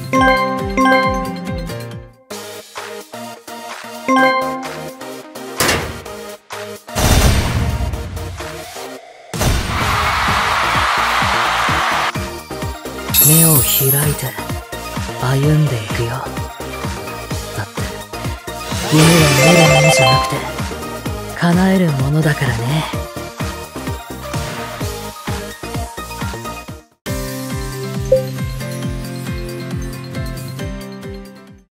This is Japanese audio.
目を開いて歩んでいくよ。だって夢は見るものじゃなくて叶えるものだからね。